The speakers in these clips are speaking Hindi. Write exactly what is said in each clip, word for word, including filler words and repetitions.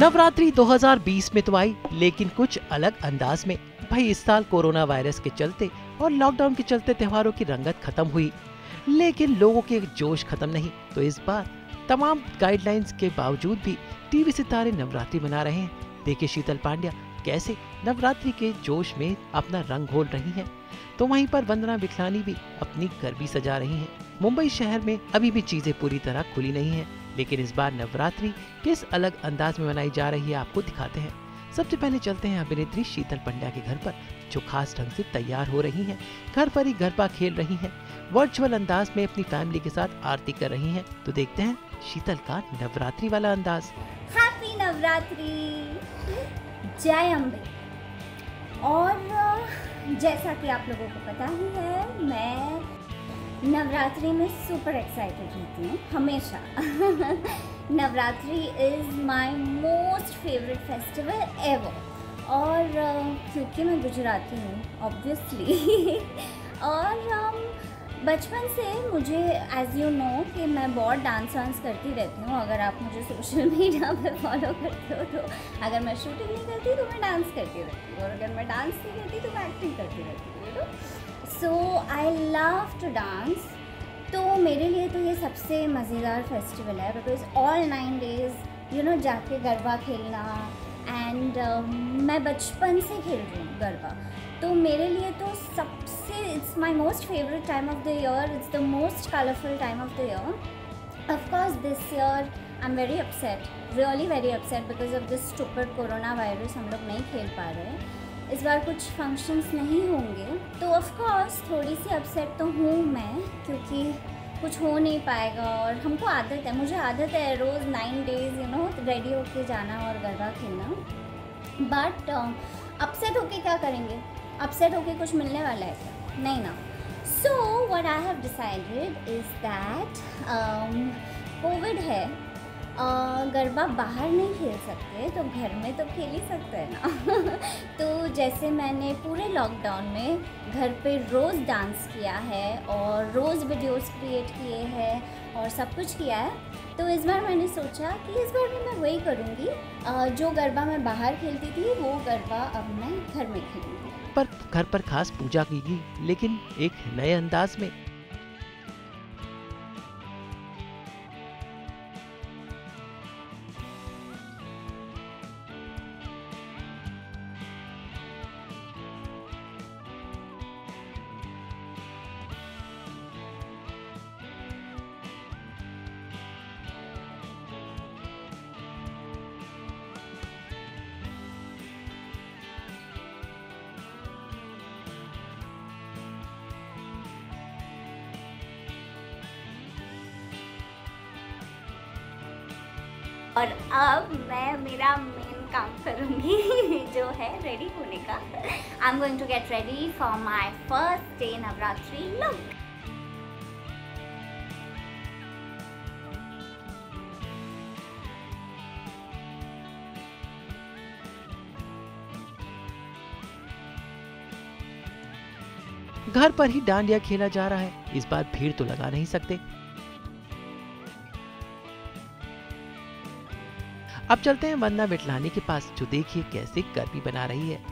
नवरात्रि दो हज़ार बीस में तो आई, लेकिन कुछ अलग अंदाज में। भाई इस साल कोरोना वायरस के चलते और लॉकडाउन के चलते त्योहारों की रंगत खत्म हुई, लेकिन लोगों के जोश खत्म नहीं। तो इस बार तमाम गाइडलाइंस के बावजूद भी टीवी सितारे नवरात्रि मना रहे हैं। देखिए शीतल पांड्या कैसे नवरात्रि के जोश में अपना रंग घोल रही हैं, तो वहीं पर वंदना बिखलानी भी अपनी गरबी सजा रही हैं। मुंबई शहर में अभी भी चीजें पूरी तरह खुली नहीं हैं, लेकिन इस बार नवरात्रि किस अलग अंदाज में मनाई जा रही है आपको दिखाते हैं। सबसे पहले चलते हैं अभिनेत्री शीतल पांड्या के घर पर, जो खास ढंग से तैयार हो रही हैं। घर पर ही गरबा खेल रही हैं, वर्चुअल अंदाज में अपनी फैमिली के साथ आरती कर रही हैं। तो देखते हैं शीतल का नवरात्रि वाला अंदाज। हैप्पी नवरात्रि, जय अम्बे। और जैसा कि आप लोगों को पता ही है, मैं नवरात्रि में सुपर एक्साइटेड रहती हूँ हमेशा। Navratri is my most favourite festival ever. और uh, क्योंकि मैं गुजराती हूँ ऑब्वियसली और um, बचपन से मुझे एज यू नो कि मैं बहुत डांस वांस करती रहती हूँ। अगर आप मुझे सोशल मीडिया पे फॉलो करते हो तो अगर मैं शूटिंग नहीं करती तो मैं डांस करती रहती हूँ, और अगर मैं डांस नहीं करती तो मैं एक्टिंग करती रहती हूँ, you know. So I love to dance. तो मेरे लिए तो ये सबसे मज़ेदार फेस्टिवल है, because all nine days you know जाके गरबा खेलना। एंड uh, मैं बचपन से खेल रही हूँ गरबा, तो मेरे लिए तो सबसे it's my most favourite time of the year. It's the most colourful time of the year. Of course this year I am very upset, really very upset because of this stupid corona virus. हम लोग नहीं खेल पा रहे हैं इस बार, कुछ फंक्शंस नहीं होंगे, तो ऑफकोर्स थोड़ी सी अपसेट तो हूँ मैं, क्योंकि कुछ हो नहीं पाएगा। और हमको आदत है, मुझे आदत है रोज़ nine days you know ready होके जाना और गरबा खेलना। बट अपसेट होके क्या करेंगे? अपसेट होके कुछ मिलने वाला है क्या? नहीं ना। So what I have decided is that covid है, uh, गरबा बाहर नहीं खेल सकते तो घर में तो खेल ही सकते हैं ना। तो जैसे मैंने पूरे लॉकडाउन में घर पे रोज़ डांस किया है और रोज़ वीडियोस क्रिएट किए हैं और सब कुछ किया है, तो इस बार मैंने सोचा कि इस बार भी मैं वही करूँगी। uh, जो गरबा मैं बाहर खेलती थी वो गरबा अब मैं घर में खेलूँगी। पर घर पर खास पूजा की गई, लेकिन एक नए अंदाज में। और अब मैं मेरा मेन काम करूँगी जो है रेडी होने का। I am going to get ready for my first day Navratri look. घर पर ही डांडिया खेला जा रहा है, इस बार भीड़ तो लगा नहीं सकते। अब चलते हैं वंदना बिखलानी के पास, जो देखिए कैसे गरबी बना रही है।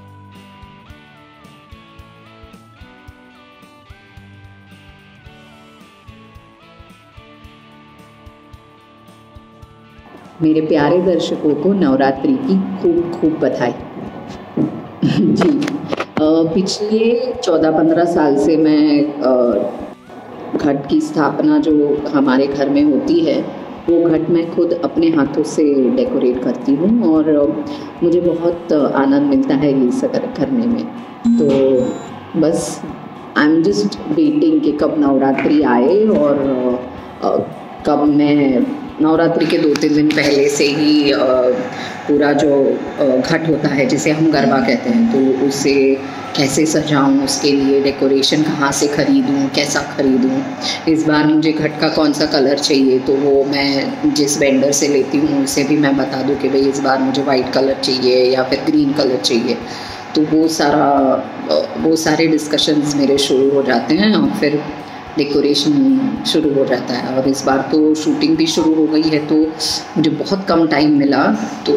मेरे प्यारे दर्शकों को नवरात्रि की खूब खूब बधाई। जी, पिछले चौदह पंद्रह साल से मैं घट की स्थापना जो हमारे घर में होती है वो घट मैं खुद अपने हाथों से डेकोरेट करती हूँ, और मुझे बहुत आनंद मिलता है ये सब करने में। तो बस आई एम जस्ट वेटिंग कि कब नवरात्रि आए, और कब मैं नवरात्रि के दो तीन दिन पहले से ही पूरा जो घट होता है जिसे हम गरबा कहते हैं, तो उसे कैसे सजाऊं, उसके लिए डेकोरेशन कहाँ से ख़रीदूं, कैसा ख़रीदूं, इस बार मुझे घट का कौन सा कलर चाहिए, तो वो मैं जिस वेंडर से लेती हूँ उसे भी मैं बता दूं कि भाई इस बार मुझे वाइट कलर चाहिए या फिर ग्रीन कलर चाहिए। तो वो सारा वो सारे डिस्कशंस मेरे शुरू हो जाते हैं, और फिर डेकोरेशन शुरू हो जाता है। और इस बार तो शूटिंग भी शुरू हो गई है, तो मुझे बहुत कम टाइम मिला, तो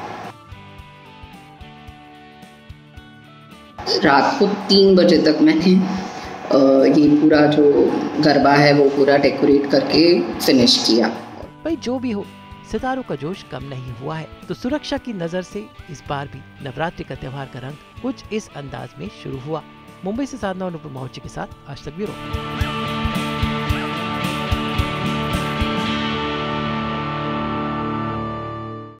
रात को तीन बजे तक मैंने ये पूरा जो गरबा है वो पूरा डेकोरेट करके फिनिश किया। भाई जो भी हो, सितारों का जोश कम नहीं हुआ है, तो सुरक्षा की नजर से इस बार भी नवरात्रि का त्योहार का रंग कुछ इस अंदाज में शुरू हुआ। मुंबई से साधना और अनुपम मौर्य के साथ आज तक ब्यूरो।